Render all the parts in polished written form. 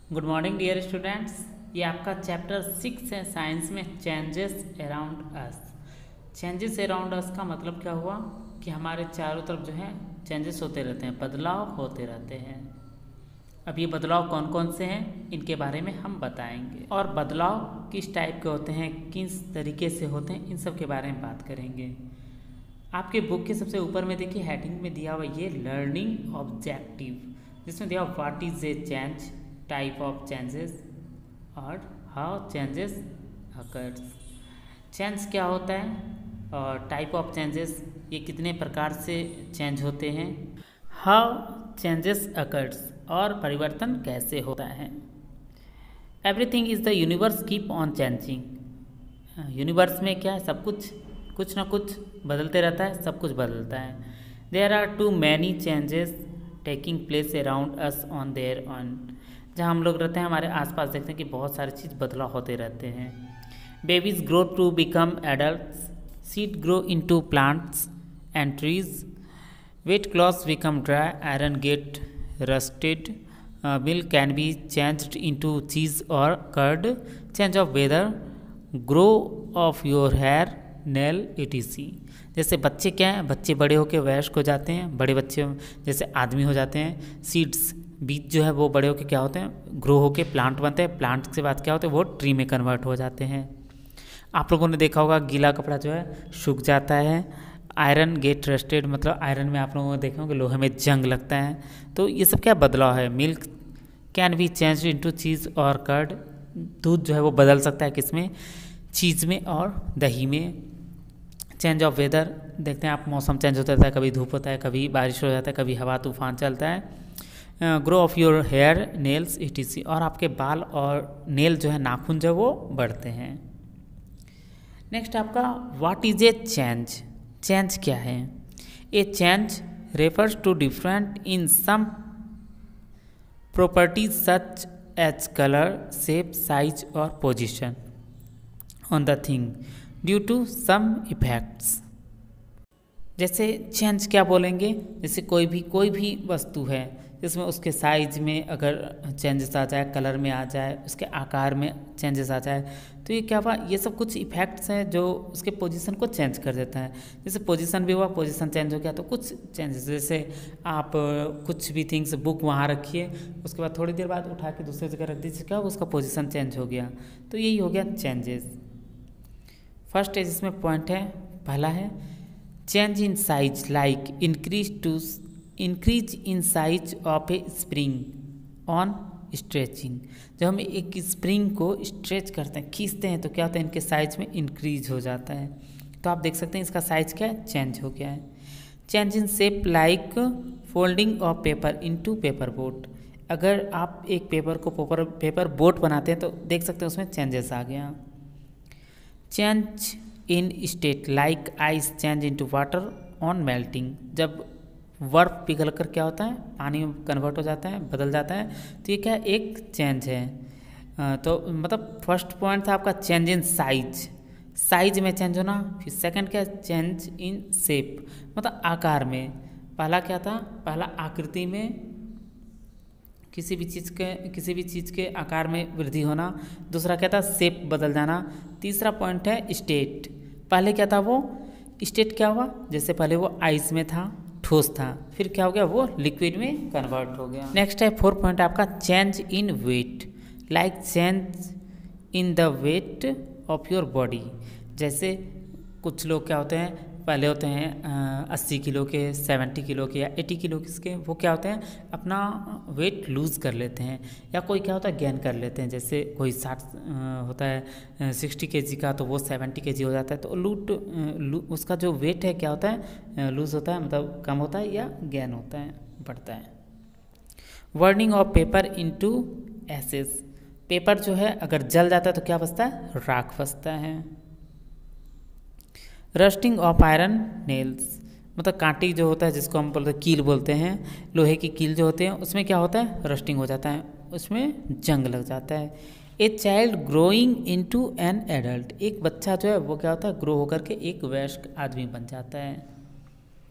Good morning dear students. ये आपका chapter 6 है साइंस में, changes around us. Changes around us का मतलब क्या हुआ कि हमारे चारों तरफ जो है चेंजेस होते रहते हैं, बदलाव होते रहते हैं। अब ये बदलाव कौन कौन से हैं इनके बारे में हम बताएंगे, और बदलाव किस टाइप के होते हैं, किस तरीके से होते हैं, इन सब के बारे में बात करेंगे। आपके बुक के सबसे ऊपर में देखिए हेडिंग में दिया हुआ ये लर्निंग ऑब्जेक्टिव, जिसमें दिया what is a change, type of changes और हाउ चेंजेस अकर्स। चेंज क्या होता है और टाइप ऑफ चेंजेस ये कितने प्रकार से चेंज होते हैं, हाउ चेंजेस अकर्स और परिवर्तन कैसे होता है। Everything is the universe keep on changing. Universe में क्या है, सब कुछ ना कुछ बदलते रहता है, सब कुछ बदलता है। There are too many changes taking place around us on there on. जहाँ हम लोग रहते हैं हमारे आसपास देखते हैं कि बहुत सारी चीज़ बदलाव होते रहते हैं। Babies grow to become adults, seed grow into plants and trees, wet clothes become dry, iron get rusted, milk can be changed into cheese और curd, change of weather, grow of your hair, nail etc। जैसे बच्चे क्या हैं, बच्चे बड़े होकर वयस्क हो जाते हैं, बड़े बच्चे जैसे आदमी हो जाते हैं। सीड्स बीज जो है वो बड़े होकर क्या होते हैं, ग्रो होकर प्लांट बनते हैं, प्लांट के बाद क्या होते हैं वो ट्री में कन्वर्ट हो जाते हैं। आप लोगों ने देखा होगा गीला कपड़ा जो है सूख जाता है। आयरन गेट रस्टेड मतलब आयरन में आप लोगों ने देखा होगा लोहे में जंग लगता है। तो ये सब क्या बदलाव है। Milk can be change into cheese और कर्ड, दूध जो है वो बदल सकता है किस में, चीज़ में और दही में। चेंज ऑफ वेदर देखते हैं आप, मौसम चेंज होता रहता है, कभी धूप होता है, कभी बारिश हो जाता है, कभी हवा तूफान चलता है। Grow of your hair nails etc। और आपके बाल और नेल जो है नाखून जो है वो बढ़ते हैं। नेक्स्ट आपका what is a change. Change क्या है। A change refers to different in some properties such as colour, shape, size और position on the thing due to some effects. जैसे चेंज क्या बोलेंगे, जैसे कोई भी वस्तु है जिसमें उसके साइज में अगर चेंजेस आ जाए, कलर में आ जाए, उसके आकार में चेंजेस आ जाए, तो ये क्या हुआ, ये सब कुछ इफेक्ट्स हैं जो उसके पोजीशन को चेंज कर देता है। जैसे पोजीशन भी हुआ, पोजीशन चेंज हो गया तो कुछ चेंजेस, जैसे आप कुछ भी थिंग्स बुक वहाँ रखिए, उसके बाद थोड़ी देर बाद उठा के दूसरी जगह रख दीजिए, क्या उसका पोजीशन चेंज हो गया। तो यही हो गया चेंजेस। फर्स्ट है जिसमें पॉइंट है, पहला है change in size like increase in size of a spring on stretching. जब हम एक स्प्रिंग को स्ट्रेच करते हैं, खींचते हैं, तो क्या होता है इनके साइज में इंक्रीज हो जाता है। तो आप देख सकते हैं इसका साइज क्या है, चेंज हो गया है। Change in shape like folding of paper into paper boat. अगर आप एक पेपर को पेपर बोट बनाते हैं तो देख सकते हैं उसमें चेंजेस आ गया। Change in state like ice change into water on melting. जब बर्फ पिघल कर क्या होता है, पानी में कन्वर्ट हो जाता है, बदल जाता है, तो ये क्या एक चेंज है। तो मतलब फर्स्ट पॉइंट था आपका चेंज इन साइज में चेंज होना। फिर सेकंड क्या, चेंज इन शेप मतलब आकार में। पहला क्या था, पहला आकृति में किसी भी चीज़ के आकार में वृद्धि होना। दूसरा क्या था, शेप बदल जाना। तीसरा पॉइंट है स्टेट। पहले क्या था, वो स्टेट क्या हुआ, जैसे पहले वो आइस में था, ठोस था, फिर क्या हो गया वो लिक्विड में कन्वर्ट हो गया। नेक्स्ट है 4 पॉइंट आपका change in weight like change in the weight of your body. जैसे कुछ लोग क्या होते हैं, पहले होते हैं 80 किलो के, 70 किलो के या 80 किलो के, वो क्या होते हैं अपना वेट लूज़ कर लेते हैं, या कोई क्या होता है गेन कर लेते हैं। जैसे कोई 60 होता है 60 kg का, तो वो 70 kg हो जाता है। तो उसका जो वेट है क्या होता है, लूज़ होता है, मतलब कम होता है या गेन होता है, बढ़ता है। Burning of paper into ashes. Paper जो है अगर जल जाता है तो क्या बचता है, राख बचता है। रस्टिंग ऑफ आयरन नेल्स मतलब कांटी जो होता है जिसको हम बोलते हैं कील बोलते हैं, लोहे की कील जो होते हैं उसमें क्या होता है, रस्टिंग हो जाता है, उसमें जंग लग जाता है। A child growing into an adult. एक बच्चा जो है वो क्या होता है, ग्रो होकर के एक वयस्क आदमी बन जाता है।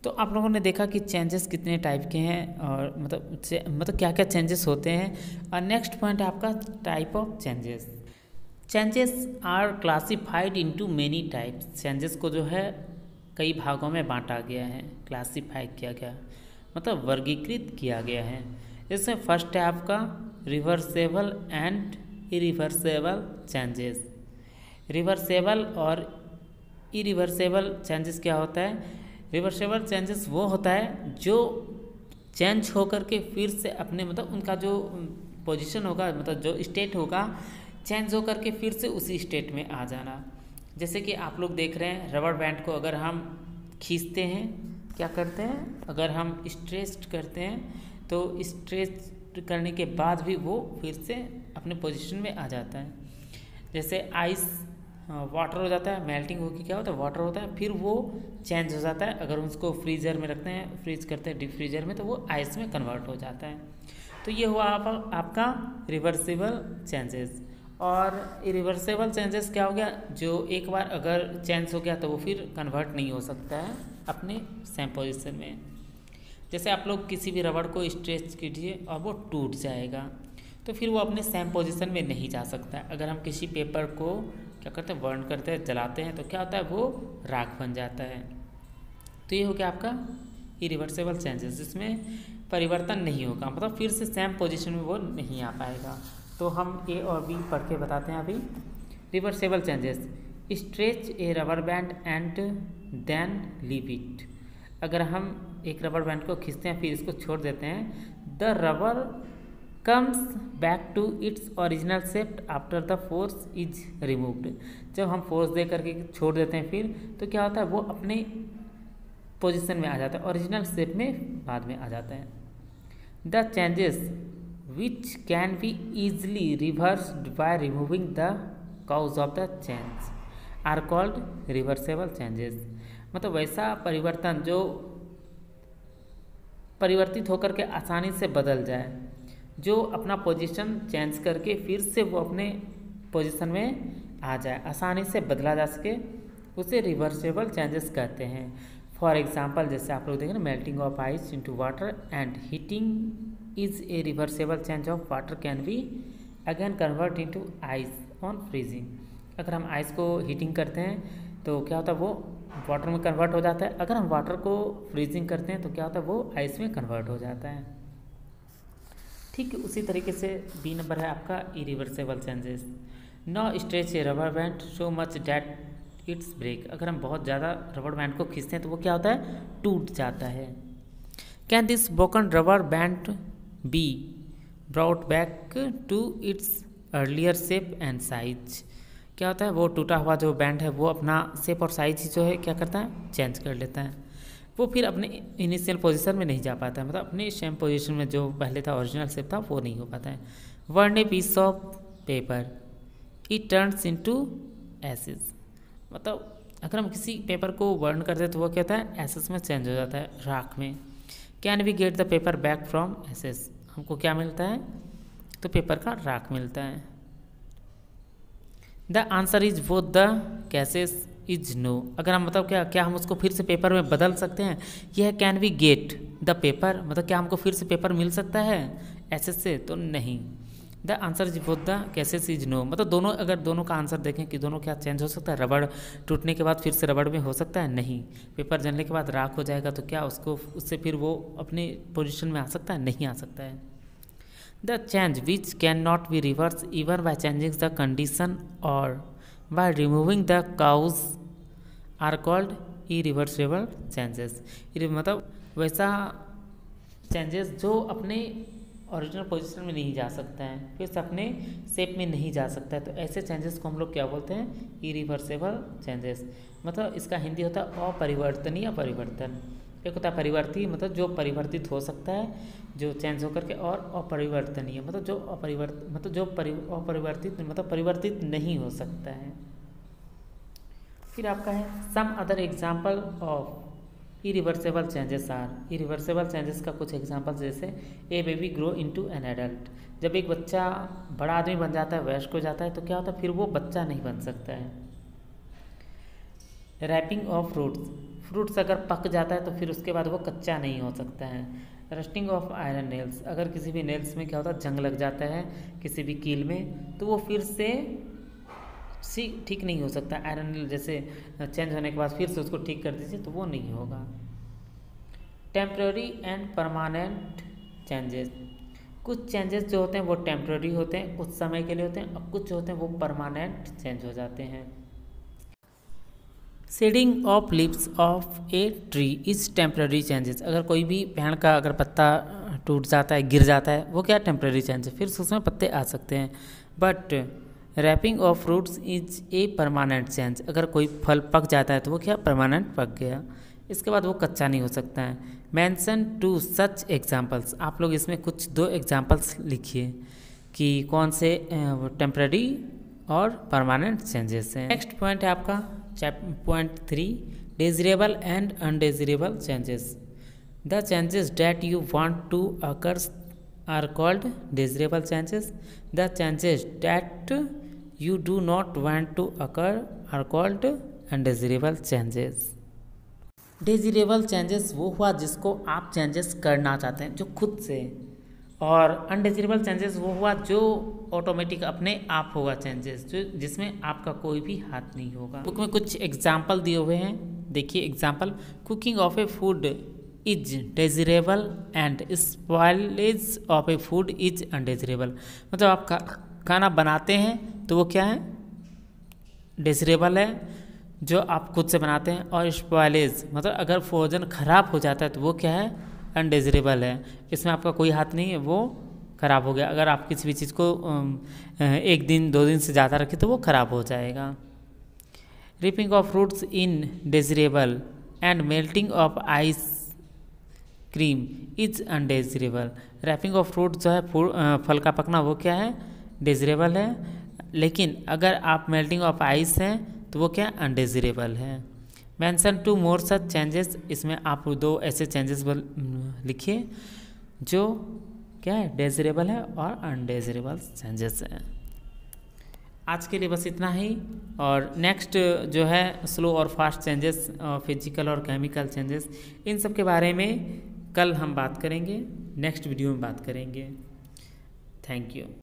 तो आप लोगों ने देखा कि चेंजेस कितने टाइप के हैं और मतलब क्या क्या चेंजेस होते हैं। और नेक्स्ट पॉइंट है आपका type of changes. Changes are classified into many types. Changes को जो है कई भागों में बांटा गया है, क्लासिफाई किया गया, मतलब वर्गीकृत किया गया है। इसमें फर्स्ट है आपका reversible and irreversible changes. Reversible और इरिवर्सेबल चेंजेस क्या होता है? रिवर्सेबल चेंजेस वो होता है जो चेंज होकर के फिर से अपने मतलब उनका जो पोजीशन होगा, मतलब जो स्टेट होगा, चेंज होकर के फिर से उसी स्टेट में आ जाना। जैसे कि आप लोग देख रहे हैं रबर बैंड को अगर हम खींचते हैं, क्या करते हैं, अगर हम स्ट्रेच करते हैं तो स्ट्रेच करने के बाद भी वो फिर से अपने पोजीशन में आ जाता है। जैसे आइस वाटर हो जाता है, मेल्टिंग होकर क्या होता है, वाटर होता है, फिर वो चेंज हो जाता है। अगर उसको फ्रीजर में रखते हैं, फ्रीज करते हैं डीप फ्रीजर में, तो वो आइस में कन्वर्ट हो जाता है। तो ये हुआ आपका रिवर्सिबल चेंजेस। और इरिवर्सेबल चेंजेस क्या हो गया? जो एक बार अगर चेंज हो गया तो वो फिर कन्वर्ट नहीं हो सकता है अपने सेम पोजीशन में। जैसे आप लोग किसी भी रबड़ को स्ट्रेच कीजिए और वो टूट जाएगा, तो फिर वो अपने सेम पोजीशन में नहीं जा सकता है। अगर हम किसी पेपर को क्या करते हैं, बर्न करते हैं, जलाते हैं, तो क्या होता है, वो राख बन जाता है। तो ये हो गया आपका इरिवर्सेबल चेंजेस, जिसमें परिवर्तन नहीं होगा, मतलब फिर से सेम पोजीशन में वो नहीं आ पाएगा। तो हम ए और बी पढ़ के बताते हैं अभी। Reversible changes, stretch a rubber band and then leave it. अगर हम एक रबर बैंड को खींचते हैं फिर इसको छोड़ देते हैं, the rubber comes back to its original shape after the force is removed. जब हम फोर्स दे करके छोड़ देते हैं फिर, तो क्या होता है, वो अपने पोजीशन में आ जाता है, ओरिजिनल शेप में बाद में आ जाता है। The changes which can be easily reversed by removing the cause of the change are called reversible changes. मतलब वैसा परिवर्तन जो परिवर्तित होकर के आसानी से बदल जाए, जो अपना पोजीशन चेंज करके फिर से वो अपने पोजीशन में आ जाए, आसानी से बदला जा सके, उसे रिवर्सेबल चेंजेस कहते हैं। फॉर एग्जांपल, जैसे आप लोग देखें ना, melting of ice into water and heating is a reversible change of water can be again convert into ice on freezing. अगर हम आइस को हीटिंग करते हैं तो क्या होता है, वो वाटर में कन्वर्ट हो जाता है। अगर हम वाटर को फ्रीजिंग करते हैं तो क्या होता है, वो आइस में कन्वर्ट हो जाता है। ठीक उसी तरीके से बी नंबर है आपका irreversible changes. No stretch a rubber band so much that its break. अगर हम बहुत ज़्यादा रबर बैंड को खींचते हैं तो वो क्या होता है, टूट जाता है। Can this broken rubber band be brought back to its earlier shape and size. क्या होता है, वो टूटा हुआ जो बैंड है वो अपना शेप और साइज जो है क्या करता है, चेंज कर लेता है। वो फिर अपने इनिशियल पोजीशन में नहीं जा पाता है, मतलब अपने सेम पोजीशन में जो पहले था ओरिजिनल शेप था वो नहीं हो पाता है। Burn a piece of paper it turns into ashes. मतलब अगर हम किसी पेपर को बर्न करते हैं तो वो क्या होता है, एसेस में चेंज हो जाता है, राख में। Can we get the paper back from ashes. हमको क्या मिलता है, तो पेपर का राख मिलता है। The answer is both the cases is no. अगर हम मतलब क्या हम उसको फिर से पेपर में बदल सकते हैं, यह can we get the paper, मतलब क्या हमको फिर से पेपर मिल सकता है एसेस से, तो नहीं। The answer is both the cases is no, मतलब दोनों, अगर दोनों का आंसर देखें कि दोनों क्या चेंज हो सकता है, रबड़ टूटने के बाद फिर से रबड़ में हो सकता है, नहीं। पेपर जलने के बाद राख हो जाएगा तो क्या उसको उससे फिर वो अपने पोजीशन में आ सकता है, नहीं आ सकता है। The change which can not be reverse even by changing the condition और by removing the cause are called irreversible changes. मतलब वैसा चेंजेस जो अपने ओरिजिनल पोजीशन में नहीं जा सकता है, फिर से अपने शेप में नहीं जा सकता है, तो ऐसे चेंजेस को हम लोग क्या बोलते हैं, इरिवर्सेबल चेंजेस। मतलब इसका हिंदी होता है अपरिवर्तनीय परिवर्तन। एक होता है परिवर्ती, मतलब जो परिवर्तित हो सकता है, जो चेंज होकर के, और अपरिवर्तनीय मतलब जो अपरिवर्तित मतलब परिवर्तित नहीं हो सकता है। फिर आपका है some other example of irreversible changes are. Irreversible changes का कुछ एग्जाम्पल, जैसे a baby grow into an adult. जब एक बच्चा बड़ा आदमी बन जाता है, वयस्क हो जाता है, तो क्या होता है, फिर वो बच्चा नहीं बन सकता है। रैपिंग ऑफ फ्रूट्स, फ्रूट्स अगर पक जाता है तो फिर उसके बाद वो कच्चा नहीं हो सकता है। रस्टिंग ऑफ आयरन नेल्स, अगर किसी भी नेल्स में क्या होता है, जंग लग जाता है किसी भी कील में, तो वो फिर से ठीक नहीं हो सकता। आयरन नेल जैसे चेंज होने के बाद फिर से उसको ठीक कर दीजिए तो वो नहीं होगा। टेम्प्रेरी एंड परमानेंट चेंजेस, कुछ चेंजेस जो होते हैं वो टेम्प्रेरी होते हैं, कुछ समय के लिए होते हैं, और कुछ होते हैं वो परमानेंट चेंज हो जाते हैं। Shedding of leaves of a tree is temporary changes, अगर कोई भी पेड़ का अगर पत्ता टूट जाता है, गिर जाता है, वो क्या टेम्प्रेरी चेंज है, फिर उसमें पत्ते आ सकते हैं। But wrapping of fruits is a permanent change, अगर कोई फल पक जाता है तो वो क्या परमानेंट पक गया, इसके बाद वो कच्चा नहीं हो सकता है। मेंशन टू सच एग्जाम्पल्स, आप लोग इसमें कुछ 2 एग्जाम्पल्स लिखिए कि कौन से टेम्प्रेरी और परमानेंट चेंजेस हैं। नेक्स्ट पॉइंट है आपका point 3, desirable and undesirable changes. The changes that you want to occurs are called desirable changes, the changes that you do not want to occur are called undesirable changes। Desirable changes वो हुआ जिसको आप changes करना चाहते हैं जो खुद से, और अनडिज़रेबल चेंजेस वो हुआ जो ऑटोमेटिक अपने आप होगा चेंजेस, जो जिसमें आपका कोई भी हाथ नहीं होगा। बुक में कुछ एग्जाम्पल दिए हुए हैं, देखिए example, cooking of a food is desirable and spoilage of a food is undesirable, मतलब आप खाना बनाते हैं तो वो क्या है, डिज़रेबल है जो आप खुद से बनाते हैं, और स्पॉइलेज मतलब अगर भोजन खराब हो जाता है तो वो क्या है, अनडिज़रेबल है, इसमें आपका कोई हाथ नहीं है, वो खराब हो गया। अगर आप किसी भी चीज़ को 1 दिन 2 दिन से ज़्यादा रखें तो वो खराब हो जाएगा। Ripping of fruits in desirable and melting of ice cream is undesirable, wrapping of fruit जो है फल का पकना वो क्या है, डिज़रेबल है, लेकिन अगर आप मेल्टिंग ऑफ आइस हैं तो वो क्या अनडिज़रेबल है। Mention two more such changes, इसमें आप 2 ऐसे चेंजेस लिखिए जो क्या है, डिज़रेबल है और अनडिज़रेबल चेंजेस हैं। आज के लिए बस इतना ही, और नेक्स्ट जो है स्लो और फास्ट चेंजेस, फिजिकल और केमिकल चेंजेस, इन सब के बारे में कल हम बात करेंगे, नेक्स्ट वीडियो में बात करेंगे। Thank you.